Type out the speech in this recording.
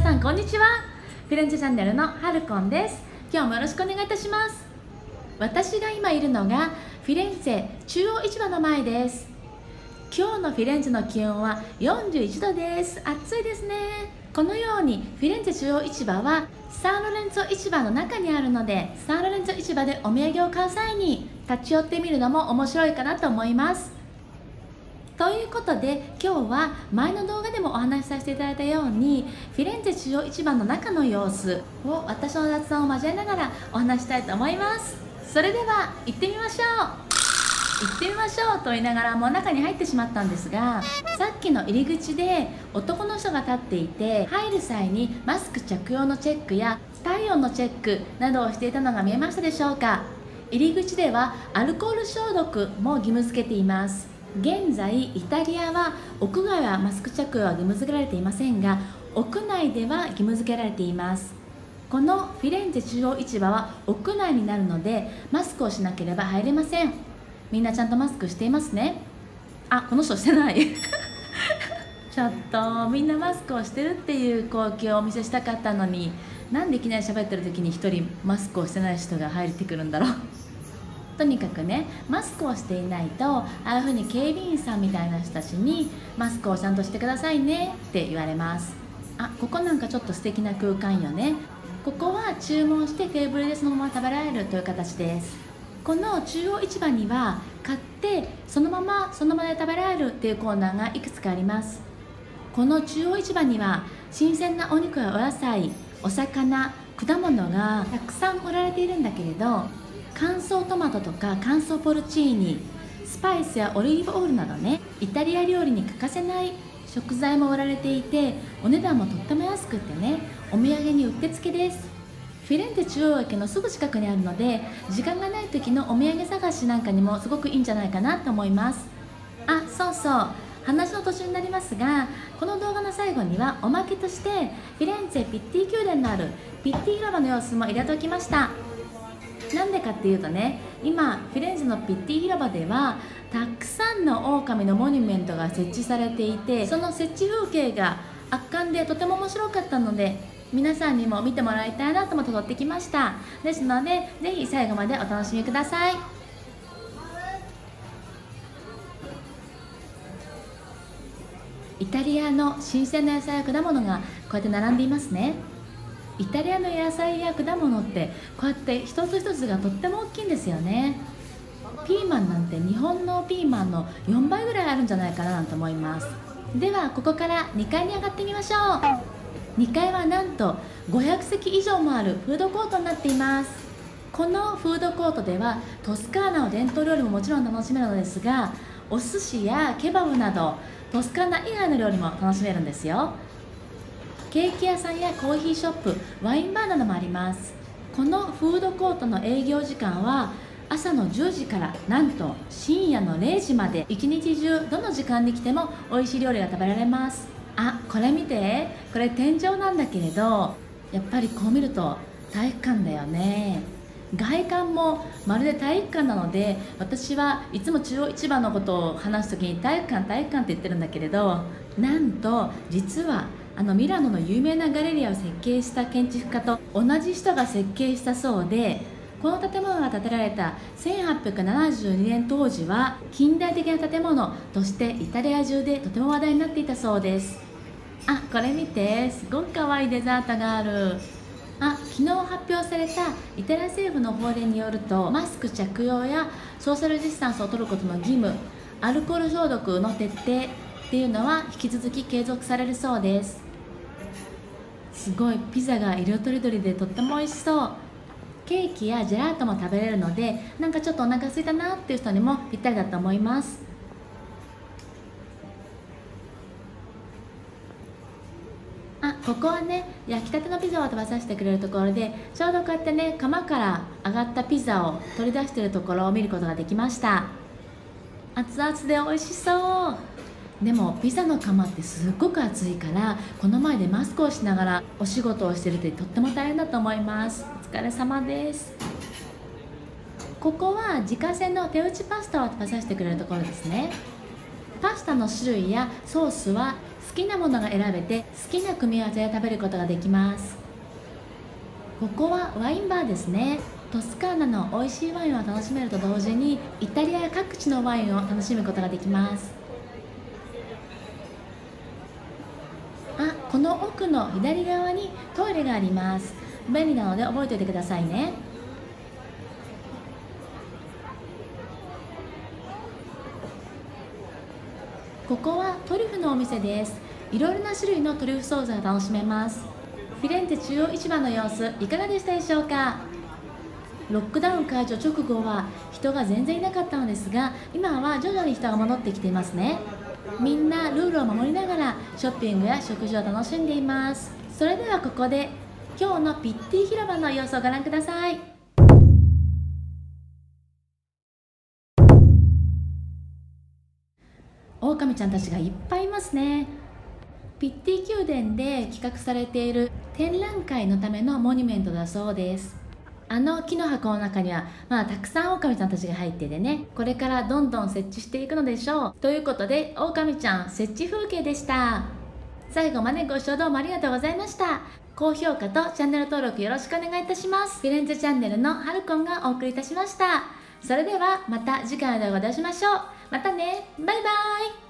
さんこんにちは。フィレンツェチャンネルのハルコンです。今日もよろしくお願いいたします。私が今いるのがフィレンツェ中央市場の前です。今日のフィレンツェの気温は41度です。暑いですね。このようにフィレンツェ中央市場はサンロレンツォ市場の中にあるので、サンロレンツォ市場でお土産を買う際に立ち寄ってみるのも面白いかなと思います。ということで今日は前の動画でもお話しさせていただいたようにフィレンツェ中央市場の中の様子を私の雑談を交えながらお話したいと思います。それでは行ってみましょうと言いながらもう中に入ってしまったんですが、さっきの入り口で男の人が立っていて、入る際にマスク着用のチェックや体温のチェックなどをしていたのが見えましたでしょうか。入り口ではアルコール消毒も義務付けています。現在イタリアは屋外はマスク着用は義務付けられていませんが、屋内では義務付けられています。このフィレンツェ中央市場は屋内になるのでマスクをしなければ入れません。みんなちゃんとマスクしていますね。あ、この人してないちょっとみんなマスクをしてるっていう光景をお見せしたかったのに、なんでいきなり喋ってる時に一人マスクをしてない人が入ってくるんだろうとにかくね、マスクをしていないとああいうふうに警備員さんみたいな人たちにマスクをちゃんとしてくださいねって言われます。あ、ここなんかちょっと素敵な空間よね。ここは注文してテーブルでそのまま食べられるという形です。この中央市場には買ってそのままで食べられるっていうコーナーがいくつかあります。この中央市場には新鮮なお肉やお野菜、お魚、果物がたくさん売られているんだけれど、乾燥トマトとか乾燥ポルチーニ、スパイスやオリーブオイルなどね、イタリア料理に欠かせない食材も売られていて、お値段もとっても安くってね、お土産にうってつけです。フィレンツェ中央駅のすぐ近くにあるので、時間がない時のお土産探しなんかにもすごくいいんじゃないかなと思います。あ、そうそう、話の途中になりますが、この動画の最後にはおまけとしてフィレンツェピッティ宮殿のあるピッティ広場の様子も入れておきました。なんでかっていうとね、今フィレンツェのピッティ広場ではたくさんの狼のモニュメントが設置されていて、その設置風景が圧巻でとても面白かったので、皆さんにも見てもらいたいなと思って撮ってきました。ですのでぜひ最後までお楽しみください。イタリアの新鮮な野菜や果物がこうやって並んでいますね。イタリアの野菜や果物ってこうやって一つ一つがとっても大きいんですよね。ピーマンなんて日本のピーマンの4倍ぐらいあるんじゃないかななんて思います。ではここから2階に上がってみましょう。2階はなんと500席以上もあるフードコートになっています。このフードコートではトスカーナの伝統料理ももちろん楽しめるのですが、お寿司やケバブなどトスカーナ以外の料理も楽しめるんですよ。ケーキ屋さんやコーヒーショップ、ワインバーなどもあります。このフードコートの営業時間は朝の10時からなんと深夜の0時まで、一日中どの時間に来ても美味しい料理が食べられます。あ、これ見て、これ天井なんだけれど、やっぱりこう見ると体育館だよね。外観もまるで体育館なので、私はいつも中央市場のことを話す時に体育館って言ってるんだけれど、なんと実はミラノの有名なガレリアを設計した建築家と同じ人が設計したそうで、この建物が建てられた1872年当時は近代的な建物としてイタリア中でとても話題になっていたそうです。あ、これ見て、すごく可愛いデザートがある。あ、昨日発表されたイタリア政府の法令によると、マスク着用やソーシャルディスタンスを取ることの義務、アルコール消毒の徹底っていうのは引き続き継続されるそうです。すごいピザが色とりどりでとっても美味しそう。ケーキやジェラートも食べれるので、なんかちょっとお腹空いたなっていう人にもぴったりだと思います。あ、ここはね、焼きたてのピザを食べさせてくれるところで、ちょうどこうやってね、窯から上がったピザを取り出しているところを見ることができました。熱々で美味しそう。でもピザの窯ってすっごく暑いから、この前でマスクをしながらお仕事をしてるってとっても大変だと思います。お疲れ様です。ここは自家製の手打ちパスタを食べさせてくれるところですね。パスタの種類やソースは好きなものが選べて好きな組み合わせで食べることができます。ここはワインバーですね。トスカーナの美味しいワインを楽しめると同時にイタリア各地のワインを楽しむことができます。この奥の左側にトイレがあります。便利なので覚えておいてくださいね。ここはトリュフのお店です。いろいろな種類のトリュフソースが楽しめます。フィレンツェ中央市場の様子いかがでしたでしょうか。ロックダウン解除直後は人が全然いなかったのですが、今は徐々に人が戻ってきていますね。みんなルールを守りながらショッピングや食事を楽しんでいます。それではここで今日のピッティ広場の様子をご覧ください。狼ちゃんたちがいっぱいいますね。ピッティ宮殿で企画されている展覧会のためのモニュメントだそうです。あの木の箱の中にはたくさん狼ちゃんたちが入っててね、これからどんどん設置していくのでしょう。ということで狼ちゃん設置風景でした。最後までご視聴どうもありがとうございました。高評価とチャンネル登録よろしくお願いいたします。フィレンツェチャンネルのハルコンがお送りいたしました。それではまた次回の動画でお会いしましょう。またね、バイバイ。